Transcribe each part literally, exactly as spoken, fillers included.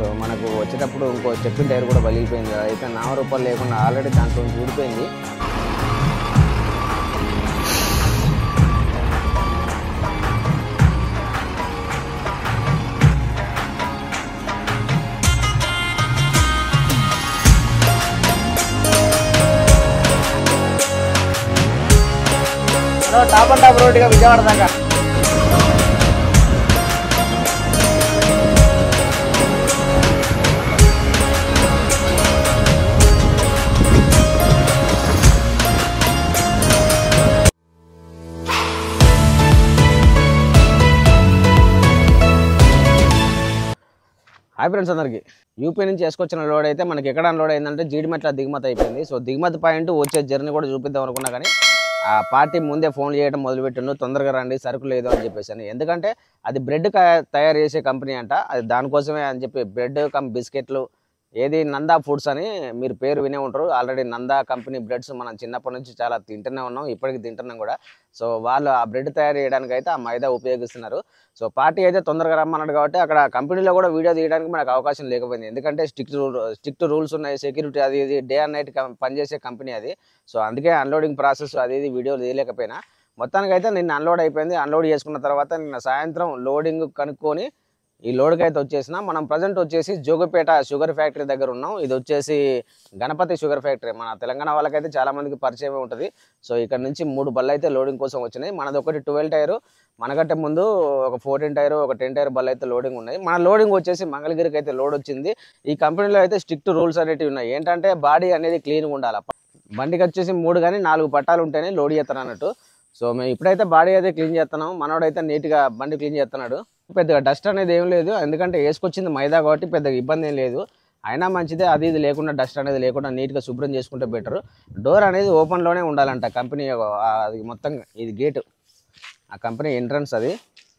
So మనకు వచ్చేటప్పుడు ఇంకో స్టెప్పిన్ టైర్ కూడా పగిలిపోయింది. అయితే నాలుగు రూపాయలు లేకుండా ఆల్రెడీ దాంట్లో ఊడిపోయింది. టాప్ అండ్ టాప్ రోడ్డుగా విజయవాడ దాకా హాయ్ ఫ్రెండ్స్ అందరికి. యూపీ నుంచి వేసుకొచ్చిన లోడ్ అయితే మనకి ఎక్కడ అన్లోడ్ అయిందంటే జీడిమెట్ల దిగుమతి అయిపోయింది. సో దిగుమతి పాయింట్ వచ్చే జర్నీ కూడా చూపిద్దాం అనుకున్నా, కానీ ఆ పార్టీ ముందే ఫోన్ చేయడం మొదలుపెట్టిండు, తొందరగా రండి సరుకు లేదు అని చెప్పేసి అని. ఎందుకంటే అది బ్రెడ్ తయారు చేసే కంపెనీ అంట, అది దానికోసమే అని చెప్పి బ్రెడ్ కమ్ బిస్కెట్లు ఏది నందా ఫుడ్స్ అని మీరు పేరు వినే ఉంటారు. ఆల్రెడీ నందా కంపెనీ బ్రెడ్స్ మనం చిన్నప్పటి నుంచి చాలా తింటూనే ఉన్నాం, ఇప్పటికి తింటున్నాం కూడా. సో వాళ్ళు ఆ బ్రెడ్ తయారు చేయడానికి అయితే ఆ మైదా ఉపయోగిస్తున్నారు. సో పార్టీ అయితే తొందరగా రమ్మన్నాడు కాబట్టి అక్కడ కంపెనీలో కూడా వీడియో తీయడానికి మనకు అవకాశం లేకపోయింది. ఎందుకంటే స్ట్రిక్ట్ రూల్ స్ట్రిక్ట్ రూల్స్ ఉన్నాయి, సెక్యూరిటీ అది ఇది డే అండ్ నైట్ పనిచేసే కంపెనీ అది. సో అందుకే అన్లోడింగ్ ప్రాసెస్ అది ఇది వీడియోలు తీయలేకపోయినా. మొత్తానికి అయితే నిన్న అన్లోడ్ అయిపోయింది. అన్లోడ్ చేసుకున్న తర్వాత నిన్న సాయంత్రం లోడింగ్ కనుక్కొని ఈ లోడ్కి అయితే వచ్చేసిన. మనం ప్రజెంట్ వచ్చేసి జోగిపేట షుగర్ ఫ్యాక్టరీ దగ్గర ఉన్నాం. ఇది వచ్చేసి గణపతి షుగర్ ఫ్యాక్టరీ, మన తెలంగాణ వాళ్ళకైతే చాలా మందికి పరిచయమే ఉంటుంది. సో ఇక్కడ నుంచి మూడు బళ్ళు అయితే లోడింగ్ కోసం వచ్చినాయి. మనది ఒకటి ట్వెల్వ్ టైరు, మనకంటే ముందు ఒక ఫోర్టీన్ టైరు ఒక టెన్ టైర్ బళ్ళు అయితే లోడింగ్ ఉన్నాయి. మన లోడింగ్ వచ్చేసి మంగళగిరికి అయితే లోడ్ వచ్చింది. ఈ కంపెనీలో అయితే స్ట్రిక్ట్ రూల్స్ అనేవి ఉన్నాయి. ఏంటంటే బాడీ అనేది క్లీన్గా ఉండాలి. బండికి వచ్చేసి మూడు కానీ నాలుగు పట్టాలు ఉంటేనే లోడ్ చేస్తాను అన్నట్టు. సో మేము ఇప్పుడైతే బాడీ అయితే క్లీన్ చేస్తున్నాం, మనోడైతే నీట్గా బండి క్లీన్ చేస్తున్నాడు. పెద్దగా డస్ట్ అనేది ఏం లేదు, ఎందుకంటే వేసుకొచ్చింది మైదా కాబట్టి పెద్దగా ఇబ్బంది ఏం లేదు. అయినా మంచిదే, అది ఇది లేకుండా డస్ట్ అనేది లేకుండా నీట్గా శుభ్రం చేసుకుంటే బెటర్. డోర్ అనేది ఓపెన్లోనే ఉండాలంట కంపెనీ, అది మొత్తం ఇది గేటు ఆ కంపెనీ ఎంట్రన్స్ అది.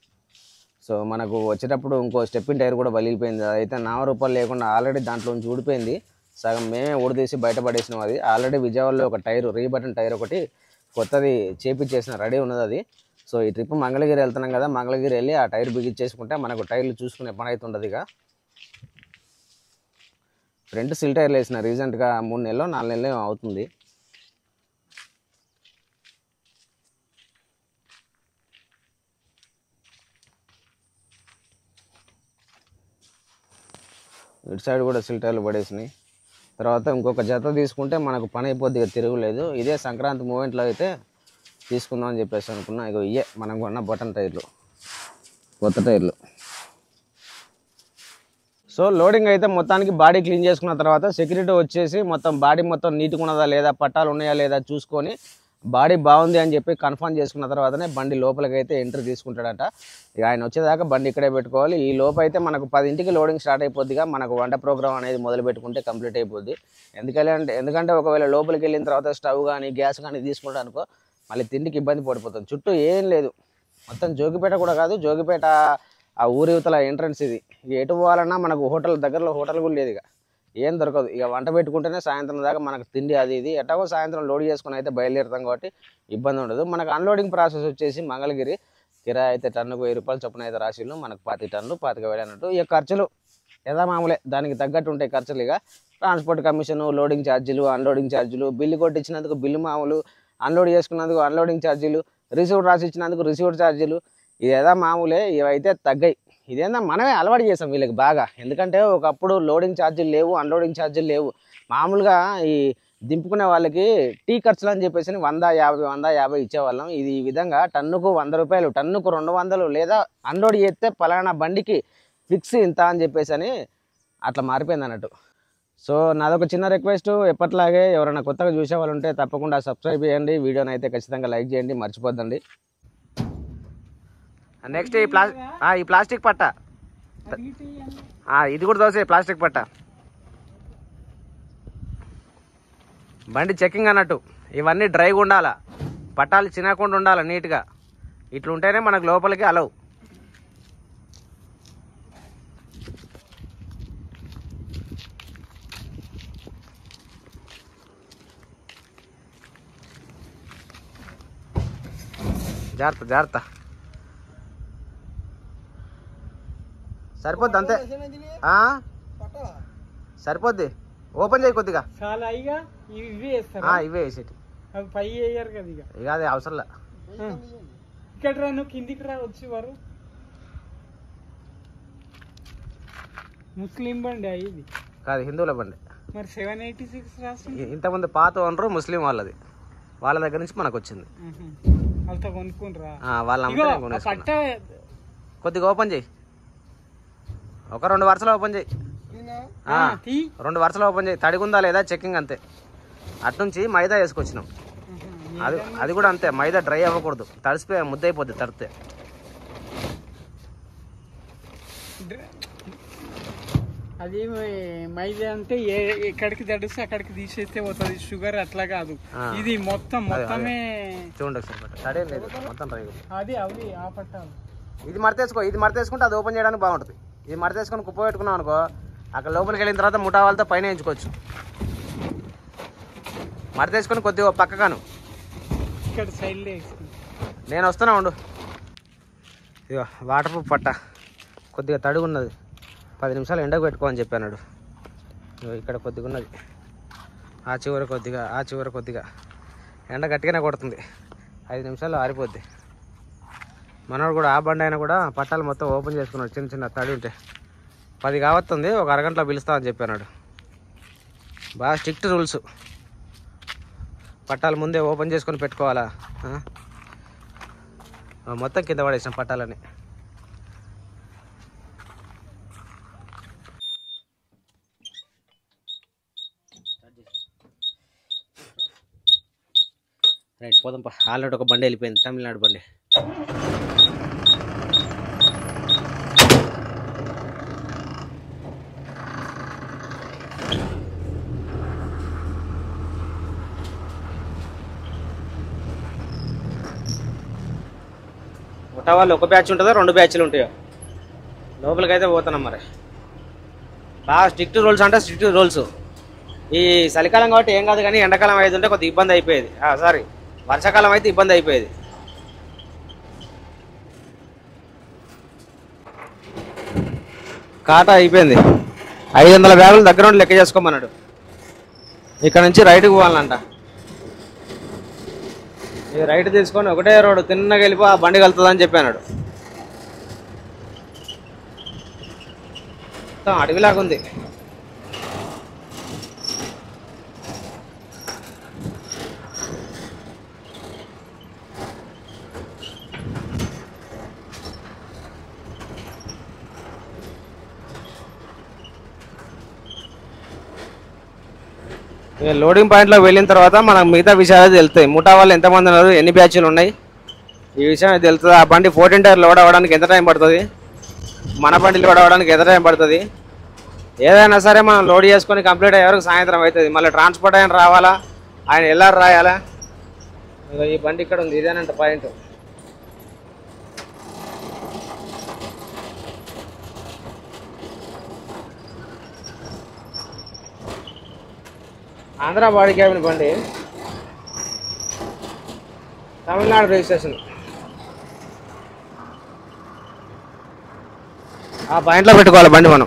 సో మనకు వచ్చేటప్పుడు ఇంకో స్టెప్పిన్ టైర్ కూడా పగిలిపోయింది. అయితే నాలుగు రూపాయలు లేకుండా ఆల్రెడీ దాంట్లో నుంచి ఊడిపోయింది. సగం మేమే ఊడితీసి బయటపడేసినాం. అది ఆల్రెడీ విజయవాడలో ఒక టైరు రీబటన్ టైర్ ఒకటి కొత్తది చేపించేసిన రెడీ ఉన్నది అది. సో ఈ ట్రిప్ మంగళగిరి వెళ్తున్నాం కదా, మంగళగిరి వెళ్ళి ఆ టైర్ బిగించేసుకుంటే మనకు టైర్లు చూసుకునే పని అయితే ఉండదు. ఇక ఫ్రంట్ సిల్ టైర్లు వేసిన రీసెంట్గా మూడు నెలలో నాలుగు నెలలు అవుతుంది. ఇటు సైడ్ కూడా సిల్ టైర్లు పడేసినాయి. తర్వాత ఇంకొక జత తీసుకుంటే మనకు పని అయిపోద్ది, ఇక తిరుగులేదు. ఇదే సంక్రాంతి మూమెంట్లో అయితే తీసుకుందాం అని చెప్పేసి అనుకున్నా. ఇక ఇయే మనం కొన్న బటన్ టైర్లు, కొత్త టైర్లు. సో లోడింగ్ అయితే మొత్తానికి బాడీ క్లీన్ చేసుకున్న తర్వాత సెక్యూరిటీ వచ్చేసి మొత్తం బాడీ మొత్తం నీట్గా ఉన్నదా లేదా, పట్టాలు ఉన్నాయా లేదా చూసుకొని బాడీ బాగుంది అని చెప్పి కన్ఫర్మ్ చేసుకున్న తర్వాతనే బండి లోపలికి అయితే ఎంట్రీ తీసుకుంటాడట. ఇక ఆయన వచ్చేదాకా బండి ఇక్కడే పెట్టుకోవాలి. ఈ లోపు అయితే మనకు పదింటికి లోడింగ్ స్టార్ట్ అయిపోద్దిగా, మనకు వంట ప్రోగ్రామ్ అనేది మొదలు పెట్టుకుంటే కంప్లీట్ అయిపోద్ది. ఎందుకంటే ఎందుకంటే ఒకవేళ లోపలికి వెళ్ళిన తర్వాత స్టవ్ కానీ గ్యాస్ కానీ తీసుకుంటా అనుకో మళ్ళీ తిండికి ఇబ్బంది పడిపోతుంది. చుట్టూ ఏం లేదు, మొత్తం జోగిపేట కూడా కాదు, జోగిపేట ఆ ఊరి యువతల ఎంట్రన్స్ ఇది. ఇక ఎటు పోవాలన్నా మనకు హోటల్ దగ్గరలో హోటల్ కూడా లేదు, ఇక ఏం దొరకదు. ఇక వంట పెట్టుకుంటేనే సాయంత్రం దాకా మనకు తిండి అది ఇది. ఎట్లాగో సాయంత్రం లోడ్ చేసుకుని అయితే బయలుదేరుతాం కాబట్టి ఇబ్బంది ఉండదు. మనకు అన్లోడింగ్ ప్రాసెస్ వచ్చేసి మంగళగిరి కిరాయి అయితే టన్నుకు వెయ్యి రూపాయలు చొప్పున అయితే రాశిళ్ళు, మనకు పాతి టన్నులు పాతిక వేలు అన్నట్టు. ఇక ఖర్చులు యథా మామూలే, దానికి తగ్గట్టు ఉంటాయి ఖర్చులు. ఇక ట్రాన్స్పోర్ట్ కమిషను, లోడింగ్ ఛార్జీలు, అన్లోడింగ్ ఛార్జీలు, బిల్లు కొట్టించినందుకు బిల్లు మామూలు, అన్లోడ్ చేసుకున్నందుకు అన్లోడింగ్ ఛార్జీలు, రిసీవ్డ్ రాసి ఇచ్చినందుకు రిసీవ్డ్ ఛార్జీలు, ఇది ఏదా మామూలే. ఇవైతే తగ్గాయి. ఇదేందా మనమే అలవాటు చేసాం వీళ్ళకి బాగా. ఎందుకంటే ఒకప్పుడు లోడింగ్ ఛార్జీలు లేవు, అన్లోడింగ్ ఛార్జీలు లేవు. మామూలుగా ఈ దింపుకునే వాళ్ళకి టీ ఖర్చులు అని చెప్పేసి వంద యాభై వంద యాభై ఇచ్చేవాళ్ళం. ఇది ఈ విధంగా టన్నుకు వంద రూపాయలు, టన్నుకు రెండు వందలు, లేదా అన్లోడ్ చేస్తే పలానా బండికి ఫిక్స్ ఇంత అని చెప్పేసి అని అట్లా మారిపోయింది అన్నట్టు. సో నాదొక చిన్న రిక్వెస్ట్, ఎప్పట్లాగే ఎవరైనా కొత్తగా చూసే వాళ్ళు ఉంటే తప్పకుండా సబ్స్క్రైబ్ చేయండి, వీడియోని అయితే ఖచ్చితంగా లైక్ చేయండి, మర్చిపోద్దండి. నెక్స్ట్ ఈ ప్లా ఈ ప్లాస్టిక్ పట్ట ఇది కూడా దోసే ప్లాస్టిక్ పట్ట. బండి చెక్కింగ్ అన్నట్టు, ఇవన్నీ డ్రైగా ఉండాలా, పట్టాలు చినకుండా ఉండాలి నీట్గా. ఇట్లుంటేనే మనకు లోపలికి అలవు. జాగ్రత్త జాగ్రత్త, సరిపోద్ది అంతే. సరిపోద్ది. ఓపెన్ చేయి కొద్దిగా. చాలా ఇక ఇవే వేస్తారా? ఇవే వేసేటి. అవి పై వేయరు కదా ఇక. ఇక అది అవసరంలా. ఇక్కడ రా, నువ్వు కిందికి రా. వచ్చేవారు ముస్లిం బండి ఇది కాదు, హిందువుల బండి. మరి సెవెన్ ఎయిటీ సిక్స్ రాసి ఇంతకుముందు పాత ఓనరు ముస్లిం వాళ్ళది, వాళ్ళ దగ్గర నుంచి మనకు వచ్చింది. వాళ్ళతో కొనుక్కుంటారా? వాళ్ళ పట్ట కొద్దిగా ఓపెన్ చేయి. ఒక రెండు వరుసలు ఓపెన్ చేయి. రెండు వరుసలు ఓపెన్ చేయి. తడిగుందా లేదా చెక్కింగ్ అంతే. అట్నుంచి మైదా వేసుకొచ్చినాం. అది అది కూడా అంతే, మైదా డ్రై అవ్వకూడదు. తడిసిపోయి ముద్ద అయిపోద్ది తడితే. అది మైదా అంటే ఎక్కడికి తడిస్తే అక్కడికి తీసేస్తే పోతుంది. షుగర్ అట్లా కాదు, ఇది మొత్తం మొత్తమే. చూడండి ఒకసారి, తడే లేదు మొత్తం డ్రై. అది అవి ఆ పట్టాలి. ఇది మడతేసుకో. ఇది మడతేసుకుంటే అది ఓపెన్ చేయడానికి బాగుంటుంది. ఇది మడతేసుకొని కుప్ప పెట్టుకున్నాం అనుకో, అక్కడ లోపలికి వెళ్ళిన తర్వాత ముఠా వాళ్ళతో పైన ఎంచుకోవచ్చు. మడతేసుకొని కొద్దిగా పక్కగాను ఇక్కడ సైడ్. నేను వస్తున్నా ఉండు. ఇక వాటర్ ప్రూఫ్ పట్ట కొద్దిగా తడుగు ఉన్నది. పది నిమిషాలు ఎండకు పెట్టుకోమని చెప్పాడు. ఇక్కడ కొద్దిగా ఉన్నది, ఆ చివర కొద్దిగా, ఆ చివర కొద్దిగా. ఎండ గట్టిగానే కొడుతుంది. ఐదు నిమిషాలు ఆరిపోద్ది. మనోడు కూడా ఆ బండి అయినా కూడా పట్టాలు మొత్తం ఓపెన్ చేసుకున్నాడు. చిన్న చిన్న తడి ఉంటే పది కావస్తుంది, ఒక అరగంటలో పిలుస్తామని చెప్పాడు. బాగా స్ట్రిక్ట్ రూల్స్. పట్టాలు ముందే ఓపెన్ చేసుకొని పెట్టుకోవాలా. మొత్తం కింద పడేసిన పట్టాలని. రైట్ పోదాం. ఆల్రెడీ ఒక బండి వెళ్ళిపోయింది, తమిళనాడు బండి. ముఠా వాళ్ళు ఒక బ్యాచ్ ఉంటుందో రెండు బ్యాచ్లు ఉంటాయో. లోపలికి అయితే పోతున్నాం. మరి బాగా స్ట్రిక్ట్ రూల్స్ అంటే స్ట్రిక్ట్ రూల్స్. ఈ చలికాలం కాబట్టి ఏం కాదు, కానీ ఎండాకాలం అయితే ఉంటే కొద్దిగా ఇబ్బంది అయిపోయేది. సారీ, వర్షాకాలం అయితే ఇబ్బంది అయిపోయేది. కాటా అయిపోయింది. ఐదు వందల బ్యాగులు దగ్గర ఉండి లెక్క చేసుకోమన్నాడు. ఇక్కడ నుంచి రైట్కి పోవాలంట. ఈ రైట్ తీసుకొని ఒకటే రోడ్డు తిన్నగా వెళ్ళిపో, ఆ బండి కలుతుందని చెప్పాడు. మొత్తం అడవిలాగా ఉంది. లోడింగ్ పాయింట్లో వెళ్ళిన తర్వాత మనకు మిగతా విషయాలు తెలుస్తాయి. ముఠా వాళ్ళు ఎంతమంది ఉన్నారు, ఎన్ని బ్యాచ్లు ఉన్నాయి, ఈ విషయం తెలుస్తుంది. ఆ బండి ఫోర్టీన్ టైర్ లోడ్ అవ్వడానికి ఎంత టైం పడుతుంది, మన బండి లోడ్ అవ్వడానికి ఎంత టైం పడుతుంది. ఏదైనా సరే మనం లోడ్ చేసుకొని కంప్లీట్ అయ్యే వరకు సాయంత్రం అవుతుంది. మళ్ళీ ట్రాన్స్పోర్ట్ అయిన రావాలా, ఆయన ఎలా రాయాలా. ఈ బండి ఇక్కడ ఉంది, ఇదేనంట పాయింట్. ఆంధ్ర బాడీ క్యాబిన్ బండి, తమిళనాడు రిజిస్ట్రేషన్. ఆ పాయింట్లో పెట్టుకోవాలి బండి మనం.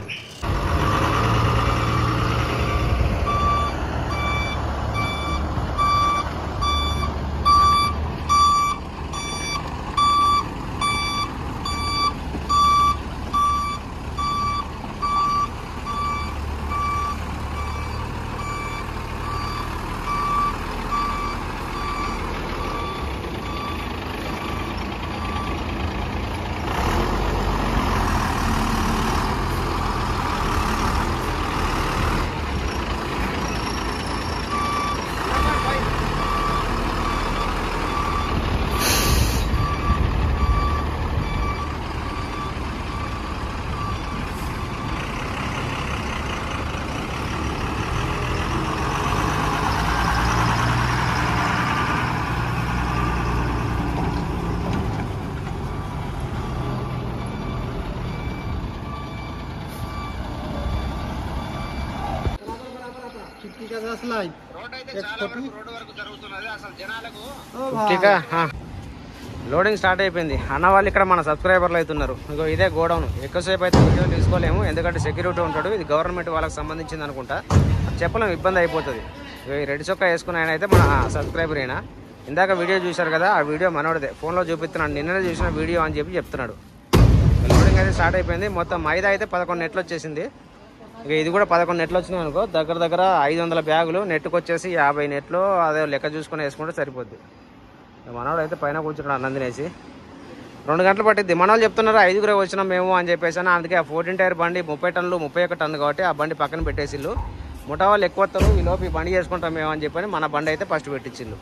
లోడింగ్ స్టార్ట్ అయిపోయింది. అన్న వాళ్ళు ఇక్కడ మన సబ్స్క్రైబర్లు అవుతున్నారు. ఇగో ఇదే గోడౌన్. ఎక్కువసేపు అయితే వీడియో తీసుకోలేము, ఎందుకంటే సెక్యూరిటీ ఉంటాడు. ఇది గవర్నమెంట్ వాళ్ళకి సంబంధించింది అనుకుంటా, చెప్పలేము, ఇబ్బంది అయిపోతుంది. ఈ రెడ్ చొక్కా వేసుకున్న ఆయన అయితే మన సబ్స్క్రైబర్ అయినా. ఇందాక వీడియో చూశారు కదా, ఆ వీడియో మనోడిదే. ఫోన్లో చూపిస్తున్నాడు, నిన్ననే చూసిన వీడియో అని చెప్పి చెప్తున్నాడు. లోడింగ్ అయితే స్టార్ట్ అయిపోయింది. మొత్తం మైదా అయితే పదకొండు నెట్లు వచ్చేసింది. ఇక ఇది కూడా పదకొండు నెట్లు వచ్చినాయి అనుకో, దగ్గర దగ్గర ఐదు వందల బ్యాగులు. నెట్కి వచ్చేసి యాభై నెట్లు, అదే లెక్క చూసుకొని వేసుకుంటే సరిపోద్ది. మనవాడు అయితే పైన కూర్చున్నాడు అన్నం తినేసి. రెండు గంటలు పట్టిద్ది. మనవాళ్ళు చెప్తున్నారు ఐదుగురే వచ్చినాం మేము అని చెప్పేసి. అందుకే ఆ ఫోర్టీన్ టైర్ బండి ముప్పై టన్నులు ముప్పై ఒక్క టన్ను కాబట్టి ఆ బండి పక్కన పెట్టేసిళ్ళు. ముఠా వాళ్ళు ఎక్కువ వస్తారు, ఈ లోపు ఈ బండి చేసుకుంటాం మేము అని చెప్పని మన బండి అయితే ఫస్ట్ పెట్టించిళ్ళు.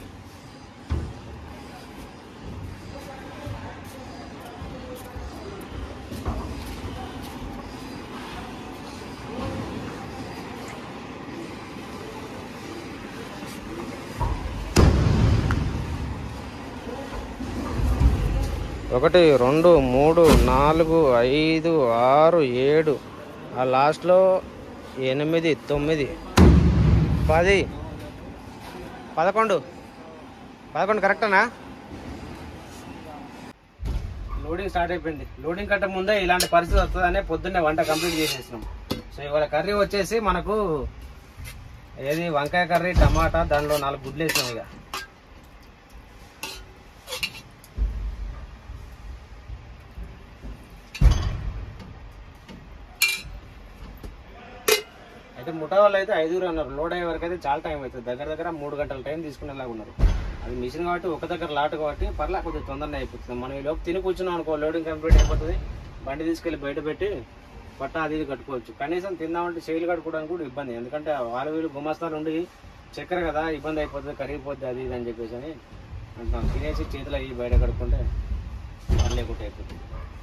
ఒకటి రెండు మూడు నాలుగు ఐదు ఆరు ఏడు, ఆ లాస్ట్లో ఎనిమిది తొమ్మిది పది పదకొండు పదకొండు కరెక్టనా? లోడింగ్ స్టార్ట్ అయిపోయింది. లోడింగ్ కంటే ముందే ఇలాంటి పరిస్థితి వస్తుందనే పొద్దున్నే వంట కంప్లీట్ చేసేసినాం. సో ఇవాళ కర్రీ వచ్చేసి మనకు ఏది వంకాయ కర్రీ, టమాటా, దానిలో నాలుగు గుడ్లు వేసినాం. ఇక అయితే ముఠా వాళ్ళు అయితే ఐదుగురు ఉన్నారు. లోడ్ అయ్యే వరకు అయితే చాలా టైం అవుతుంది, దగ్గర దగ్గర మూడు గంటల టైం తీసుకునేలాగా ఉన్నారు. అది మిషన్ కాబట్టి ఒక దగ్గర లాట్ కాబట్టి పర్లే కొంచెం తొందరగా అయిపోతుంది. మనం ఈ లోపు తిని కూర్చున్నాం అనుకో, లోడింగ్ కంప్లీట్ అయిపోతుంది. బండి తీసుకెళ్ళి బయట పెట్టి పట్ట అది ఇది కట్టుకోవచ్చు. కనీసం తిందామంటే చేయిలు కట్టుకోవడానికి కూడా ఇబ్బంది, ఎందుకంటే వాళ్ళు వీళ్ళు గుమస్తాలు ఉండి చక్కెర కదా, ఇబ్బంది అయిపోతుంది, కరిగిపోద్ది అది ఇది అని చెప్పేసి అని అంటున్నాం. తినేసి చేతులు అవి బయట కట్టుకుంటే పర్లేకుండా అయిపోతుంది.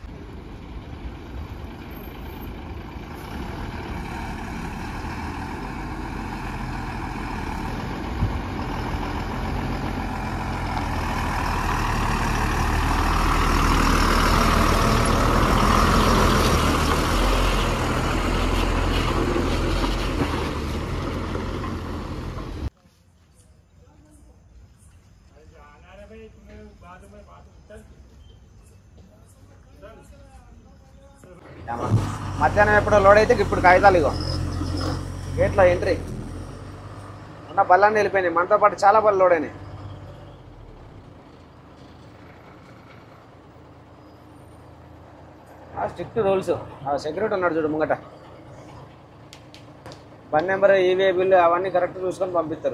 మధ్యాహ్నం ఎప్పుడో లోడ్ అయితే ఇప్పుడు కాగితాలు ఇగో గేట్లో ఎంట్రీ ఉన్న బళ్ళన్నీ వెళ్ళిపోయినాయి. మనతో పాటు చాలా బళ్ళు లోడ్ అయినాయి. Strict rules. సెక్యూరిటీ ఉన్నాడు చూడు ముంగట, బండి నెంబర్, ఈవే బిల్లు అవన్నీ కరెక్ట్ చూసుకొని పంపిస్తారు.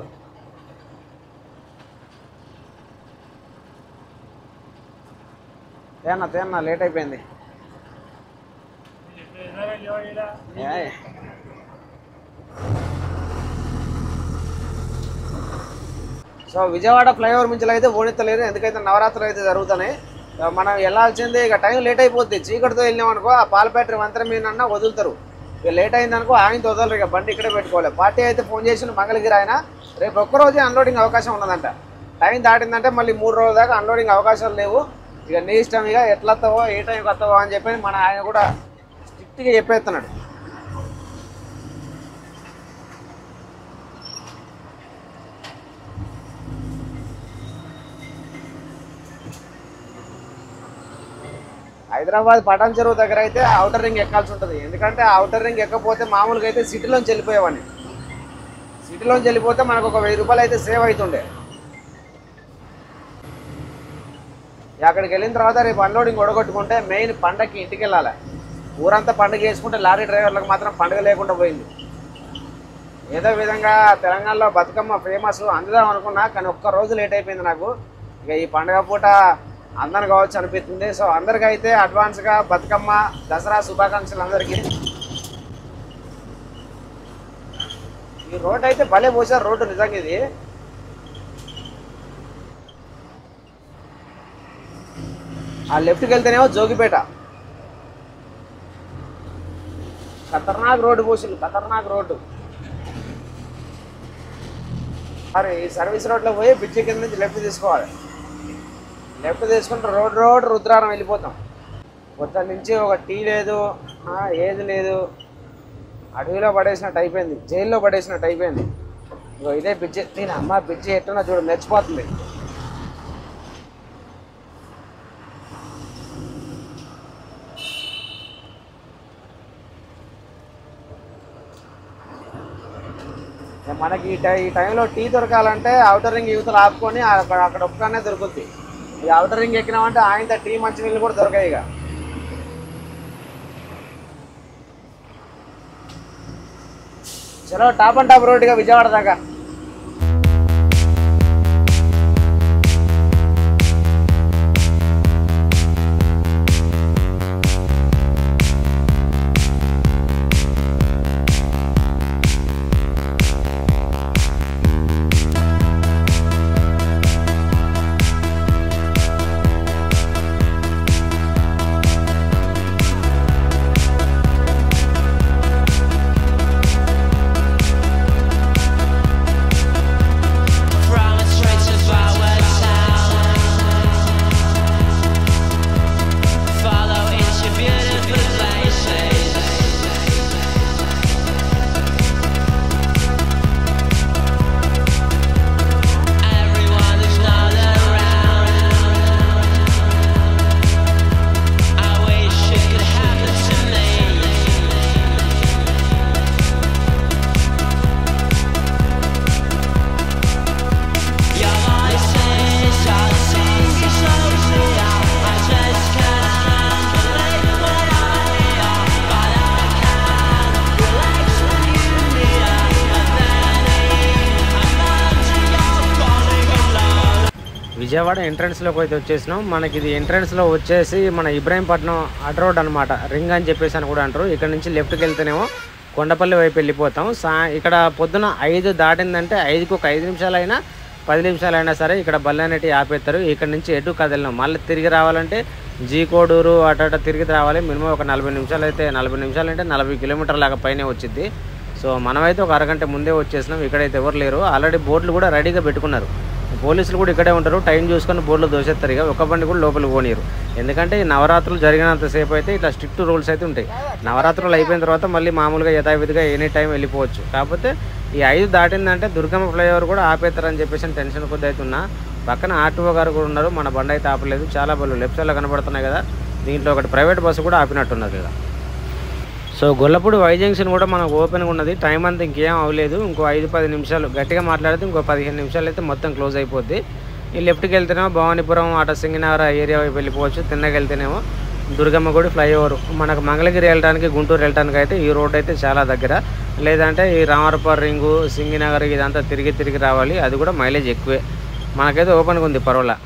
తేనా తేనా లేట్ అయిపోయింది. సో విజయవాడ ఫ్లైఓవర్ మించి అయితే ఓనెత్తలేరు, ఎందుకైతే నవరాత్రులు అయితే జరుగుతున్నాయి. మనం వెళ్ళాల్సిందే, ఇక టైం లేట్ అయిపోద్ది. చీకటితో వెళ్ళినాం అనుకో, ఆ పాల బ్యాటరీ మంత్రం మీద వదులుతారు. ఇక లేట్ అయిందనుకో ఆయనతో వదలరు, ఇక బండి ఇక్కడే పెట్టుకోవాలి. పార్టీ అయితే ఫోన్ చేసిన మంగళగిరి ఆయన, రేపు ఒక్కరోజే అన్లోడింగ్ అవకాశం ఉన్నదంట. టైం దాటిందంటే మళ్ళీ మూడు రోజుల దాకా అన్లోడింగ్ అవకాశాలు లేవు. ఇక నీ ఇష్టం, ఇక ఎట్లా వస్తావో ఏ టైంకి వస్తావో అని చెప్పి మన ఆయన కూడా స్ట్రిక్ట్గా చెప్పేస్తున్నాడు. హైదరాబాద్ పటాన్ చెరువు దగ్గర అయితే అవుటర్ రింగ్ ఎక్కాల్సి ఉంటుంది, ఎందుకంటే అవుటర్ రింగ్ ఎక్కకపోతే మామూలుగా అయితే సిటీలోంచి వెళ్ళిపోయేవాడిని. సిటీలోంచి వెళ్ళిపోతే మనకు ఒక వెయ్యి రూపాయలు అయితే సేవ్ అవుతుండే. అక్కడికి వెళ్ళిన తర్వాత రేపు అన్లోడింగ్ ఒడగొట్టుకుంటే మెయిన్ పండగకి ఇంటికి వెళ్ళాలి. ఊరంతా పండుగ చేసుకుంటే లారీ డ్రైవర్లకు మాత్రం పండుగ లేకుండా పోయింది. ఏదో విధంగా తెలంగాణలో బతుకమ్మ ఫేమస్ అందుదాం అనుకున్నా, కానీ ఒక్క రోజు లేట్ అయిపోయింది నాకు. ఇక ఈ పండుగ పూట అందరు కావచ్చు అనిపిస్తుంది. సో అందరికీ అయితే అడ్వాన్స్గా బతుకమ్మ దసరా శుభాకాంక్షలు అందరికీ. ఈ రోడ్ అయితే భలే పోసారు, రోడ్డు నిజంగా ఇది. ఆ లెఫ్ట్కి వెళ్తేనేమో జోగిపేట, ఖతర్నాక్ రోడ్డు పోసిండు, ఖతర్నాక్ రోడ్డు. మరి ఈ సర్వీస్ రోడ్లో పోయి బ్రిడ్జి కింద నుంచి లెఫ్ట్ తీసుకోవాలి. లెఫ్ట్ తీసుకుంటే రోడ్ రోడ్ రుద్రారం వెళ్ళిపోతాం. మొత్తం నుంచి ఒక టీ లేదు, ఏది లేదు, అడవిలో పడేసినట్టు అయిపోయింది, జైల్లో పడేసినట్టు అయిపోయింది. ఇగో ఇదే బ్రిడ్జి. నేను అమ్మ బ్రిడ్జి ఎట్టున్నా చూడు, మెచ్చిపోతుంది. మనకి ఈ టై ఈ టైంలో టీ దొరకాలంటే అవుటర్ రింగ్ యూతలు ఆపుకొని అక్కడ అక్కడ ఒక్కనే దొరుకుతుంది. ఈ అవుటర్ రింగ్ ఎక్కినామంటే ఆయన టీ మంచి నీళ్ళు కూడా దొరకాయి. ఇక చలో టాప్ అండ్ టాప్ రోడ్డుగా విజయవాడ దాకా. విజయవాడ ఎంట్రన్స్లోకి అయితే వచ్చేసినాం. మనకి ఇది ఎంట్రన్స్లో వచ్చేసి మన ఇబ్రాహీంపట్నం అడ్ రోడ్ అనమాట, రింగ్ అని చెప్పేసి అని కూడా అంటారు. ఇక్కడ నుంచి లెఫ్ట్కి వెళ్తేనేమో కొండపల్లి వైపు వెళ్ళిపోతాం. సా ఇక్కడ పొద్దున ఐదు దాటిందంటే ఐదుకి ఒక ఐదు నిమిషాలైనా పది నిమిషాలైనా సరే ఇక్కడ బళ్ళు అనేటివి ఆపేస్తారు. ఇక్కడ నుంచి ఎటు కదలినాం. మళ్ళీ తిరిగి రావాలంటే జీ కోడూరు అట తిరిగి రావాలి. మినిమం ఒక నలభై నిమిషాలు అయితే నలభై నిమిషాలు అంటే నలభై కిలోమీటర్ల లాగా పైనే వచ్చింది. సో మనమైతే ఒక అరగంట ముందే వచ్చేసినాం. ఇక్కడైతే ఎవరు లేరు. ఆల్రెడీ బోర్డులు కూడా రెడీగా పెట్టుకున్నారు. పోలీసులు కూడా ఇక్కడే ఉంటారు. టైం చూసుకొని బోర్డులు దోసేస్తారు. ఇక ఒక బండి కూడా లోపలికి పోనీరు. ఎందుకంటే ఈ నవరాత్రులు జరిగినంతసేపు అయితే ఇట్లా స్ట్రిక్ట్ రూల్స్ అయితే ఉంటాయి. నవరాత్రులు అయిపోయిన తర్వాత మళ్ళీ మామూలుగా యథావిధిగా ఎనీ టైం వెళ్ళిపోవచ్చు. కాకపోతే ఈ ఐదు దాటిందంటే దుర్గమ్మ ఫ్లైఓవర్ కూడా ఆపేస్తారని చెప్పేసి టెన్షన్ కొద్ది అవుతున్నా. పక్కన ఆర్టీఓ గారు కూడా ఉన్నారు. మన బండి అయితే ఆపలేదు. చాలా బళ్ళు లెఫ్ట్ సైడ్లో కనబడుతున్నాయి కదా. దీంట్లో ఒకటి ప్రైవేట్ బస్సు కూడా ఆపినట్టున్నది కదా. సో గొల్లపూడి వై జంక్షన్ కూడా మనకు ఓపెన్గా ఉన్నది. టైం అంతా ఇంకేం అవ్వలేదు. ఇంకో ఐదు పది నిమిషాలు గట్టిగా మాట్లాడితే ఇంకో పదిహేను నిమిషాలు అయితే మొత్తం క్లోజ్ అయిపోద్ది. ఈ లెఫ్ట్కి వెళ్తేనేమో భవానీపురం అట సింగనగర్ ఏరియా వైపు వెళ్ళిపోవచ్చు. తిన్నకి వెళ్తేనేమో దుర్గమ్మ గుడి ఫ్లైఓవర్. మనకు మంగళగిరి వెళ్ళడానికి గుంటూరు వెళ్ళడానికి అయితే ఈ రోడ్ అయితే చాలా దగ్గర. లేదంటే ఈ రామవరపర్ రింగు సింగినగర్ ఇదంతా తిరిగి తిరిగి రావాలి. అది కూడా మైలేజ్ ఎక్కువే. మనకైతే ఓపెన్గా ఉంది పర్వాలా.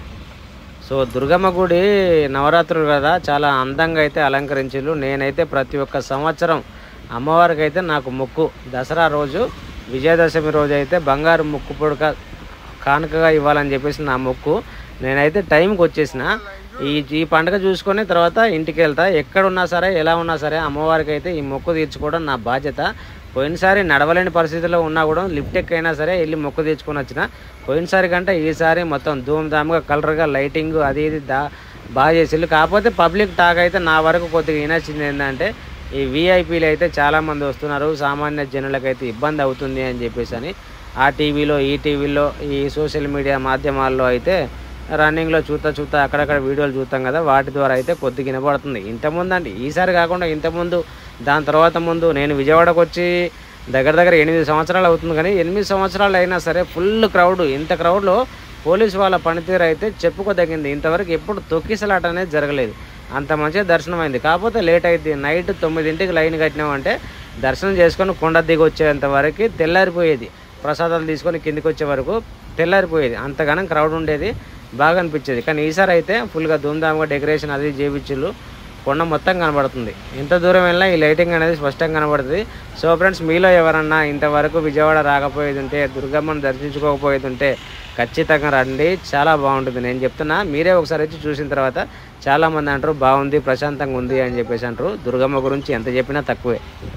సో దుర్గమ్మ గుడి నవరాత్రులు కదా, చాలా అందంగా అయితే అలంకరించారు. నేనైతే ప్రతి ఒక్క సంవత్సరం అమ్మవారికి అయితే నాకు మొక్కు, దసరా రోజు విజయదశమి రోజు అయితే బంగారు ముక్కు పొడక కానుకగా ఇవ్వాలని చెప్పేసి నా మొక్కు. నేనైతే టైంకి వచ్చేసిన ఈ ఈ పండుగ చూసుకొని తర్వాత ఇంటికి వెళ్తా. ఎక్కడున్నా సరే ఎలా ఉన్నా సరే అమ్మవారికి అయితే ఈ మొక్కు తీర్చుకోవడం నా బాధ్యత. పోయినసారి నడవలేని పరిస్థితిలో ఉన్నా కూడా లిఫ్ట్ ఎక్కైనా సరే వెళ్ళి మొక్కు తెచ్చుకొని వచ్చిన. పోయినసారి కంటే ఈసారి మొత్తం ధూమ్ధామ్గా కలర్గా లైటింగ్ అది ఇది దా బాగా చేసిళ్ళు. కాకపోతే పబ్లిక్ టాక్ అయితే నా వరకు కొద్దిగా వినొచ్చింది ఏంటంటే ఈ వీఐపీలు అయితే చాలామంది వస్తున్నారు, సామాన్య జనులకైతే ఇబ్బంది అవుతుంది అని చెప్పేసి అని ఆ టీవీలో ఈ టీవీలో ఈ సోషల్ మీడియా మాధ్యమాల్లో అయితే రన్నింగ్లో చూస్తా చూస్తా అక్కడక్కడ వీడియోలు చూస్తాం కదా, వాటి ద్వారా అయితే కొద్దిగా వినపడుతుంది. ఇంతకుముందు అంటే ఈసారి కాకుండా ఇంతకుముందు దాని తర్వాత ముందు నేను విజయవాడకు వచ్చి దగ్గర దగ్గర ఎనిమిది సంవత్సరాలు అవుతుంది. కానీ ఎనిమిది సంవత్సరాలు అయినా సరే ఫుల్ క్రౌడ్. ఇంత క్రౌడ్లో పోలీసు వాళ్ళ పనితీరు అయితే చెప్పుకోదగింది. ఇంతవరకు ఎప్పుడు తొక్కిసలాట అనేది జరగలేదు. అంత మంచిగా దర్శనం అయింది. కాకపోతే లేట్ అయింది. నైట్ తొమ్మిదింటికి లైన్ కట్టినామంటే దర్శనం చేసుకొని కొండ దిగి వచ్చేంత వరకు తెల్లారిపోయేది. ప్రసాదాలు తీసుకొని కిందికి వచ్చే వరకు తెల్లారిపోయేది. అంతగానం క్రౌడ్ ఉండేది, బాగా అనిపించేది. కానీ ఈసారి అయితే ఫుల్గా ధూమ్ధామ్గా డెకరేషన్ అది చేయించులు, కొండ మొత్తం కనబడుతుంది. ఎంత దూరం వెళ్ళినా ఈ లైటింగ్ అనేది స్పష్టంగా కనబడుతుంది. సో ఫ్రెండ్స్, మీలో ఎవరన్నా ఇంతవరకు విజయవాడ రాకపోయేది ఉంటే, దుర్గమ్మను దర్శించుకోకపోయేది ఉంటే ఖచ్చితంగా రండి, చాలా బాగుంటుంది. నేను చెప్తున్నా, మీరే ఒకసారి వచ్చి చూసిన తర్వాత చాలామంది అంటారు బాగుంది, ప్రశాంతంగా ఉంది అని చెప్పేసి అంటారు. దుర్గమ్మ గురించి ఎంత చెప్పినా తక్కువే.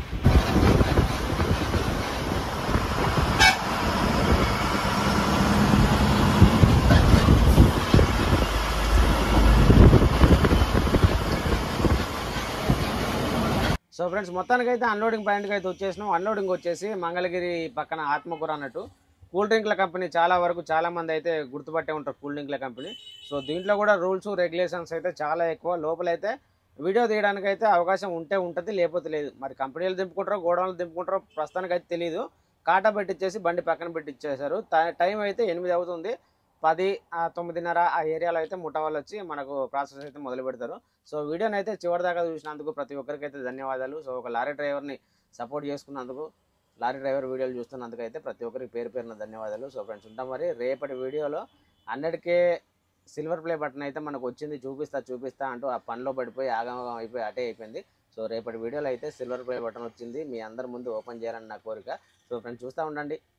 సో ఫ్రెండ్స్, మొత్తానికి అయితే అన్లోడింగ్ పాయింట్కి అయితే వచ్చేసినాం. అన్లోడింగ్ వచ్చేసి మంగళగిరి పక్కన ఆత్మకూర అన్నట్టు కూల్ డ్రింక్ల కంపెనీ. చాలా వరకు చాలామంది అయితే గుర్తుపట్టే ఉంటారు కూల్ డ్రింక్ల కంపెనీ. సో దీంట్లో కూడా రూల్స్ రెగ్యులేషన్స్ అయితే చాలా ఎక్కువ. లోపలైతే వీడియో తీయడానికి అయితే అవకాశం ఉంటే ఉంటుంది, లేకపోతే లేదు. మరి కంపెనీలు దింపుకుంటారో గోడౌన్లు దింపుకుంటారో ప్రస్తుతానికి అయితే తెలియదు. కాటా పెట్టిచ్చేసి బండి పక్కన పెట్టిచ్చేశారు. టైం అయితే ఎనిమిది అవుతుంది. పది తొమ్మిదిన్నర ఆ ఏరియాలో అయితే ముఠా వాళ్ళు వచ్చి మనకు ప్రాసెస్ అయితే మొదలు పెడతారు. సో వీడియోని అయితే చివరిదాకా చూసినందుకు ప్రతి ఒక్కరికైతే ధన్యవాదాలు. సో ఒక లారీ డ్రైవర్ని సపోర్ట్ చేసుకున్నందుకు, లారీ డ్రైవర్ వీడియోలు చూస్తున్నందుకు అయితే ప్రతి ఒక్కరికి పేరు పేరున ధన్యవాదాలు. సో ఫ్రెండ్స్ ఉంటాం మరి రేపటి వీడియోలో హండ్రెడ్కే సిల్వర్ ప్లే బటన్ అయితే మనకు వచ్చింది. చూపిస్తా చూపిస్తా అంటూ ఆ పనిలో పడిపోయి ఆగమగం అయిపోయి అటే అయిపోయింది. సో రేపటి వీడియోలో అయితే సిల్వర్ ప్లే బటన్ వచ్చింది. మీ అందరి ముందు ఓపెన్ చేయాలని నా కోరిక. సో ఫ్రెండ్స్ చూస్తూ ఉండండి.